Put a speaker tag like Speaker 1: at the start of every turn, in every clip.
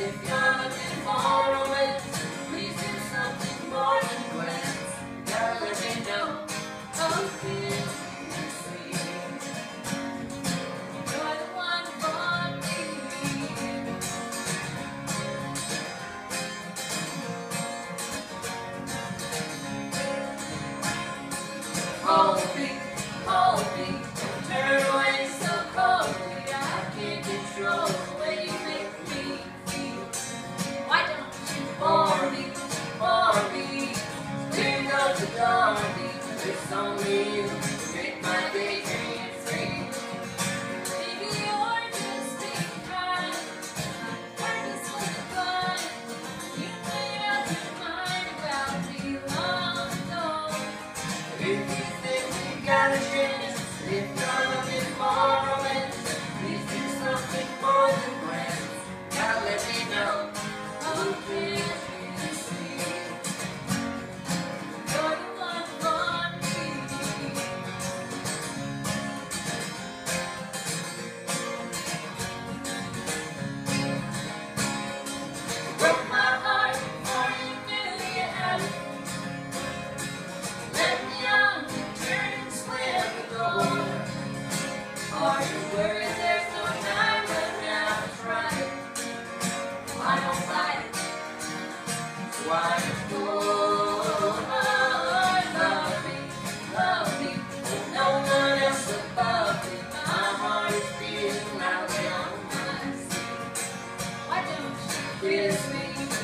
Speaker 1: If you're looking for romance, please do something more than glance. Gotta let me know how it feels to see. You're the one for me. Hold me, don't turn away so coldly. I can't control the way you make me feel. Why don't you bore me, clear out the door, it's only you who make my daydream free. Maybe you're just being kind, purposely blind. You made up your mind about me long ago. If you think we got a chance, if you're looking for romance, please do something more than glance. Gotta let me know how it feels to see. You're the one for me. Broke my heart before you knew you had it. Let me on, turn and slam the door. Are you worried there's no time left now to try it? I don't fight it, so I adore. Love me, with no one else above me. My heart is beating loudly on my sleeve. Why don't you kiss me?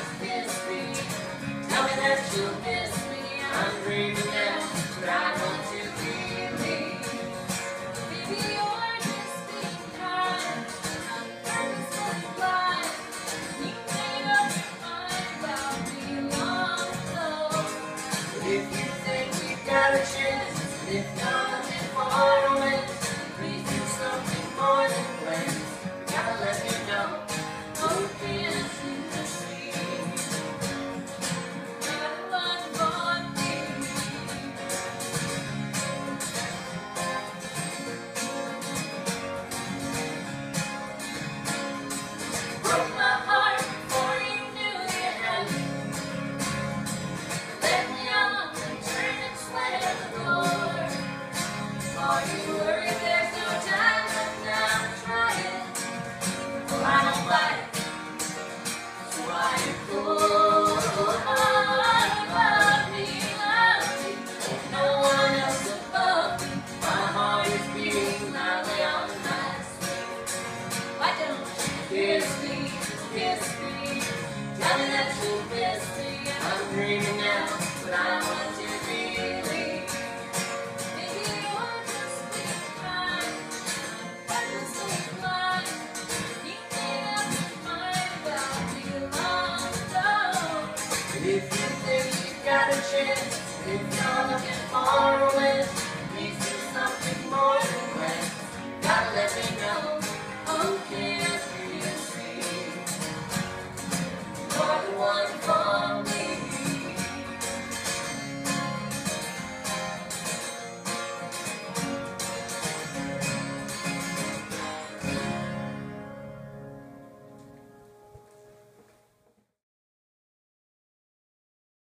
Speaker 1: Tell me that you'll miss me. I'm dreaming now, but I want to believe. Maybe you're just being kind, purposely blind. You made up your mind about me long ago. But if you think we've got a chance, if you're looking for romance, please do something more than glance. Gotta let me know how it feels to see. You're the one for me. Broke my heart before you knew you had me. Let me on and turn and slam the door. Are you worried there's no time left now to try it? Well, I don't fight it, so I adore. Love me, with no one else above me. My heart is beating loudly on my sleeve. Why don't you kiss me? Tell me that you'll miss me. I'm dreaming now, but I want to believe. Maybe you're just being kind, purposely blind. You made up your mind about me long ago. If you think you've got a chance, if you're looking for romance,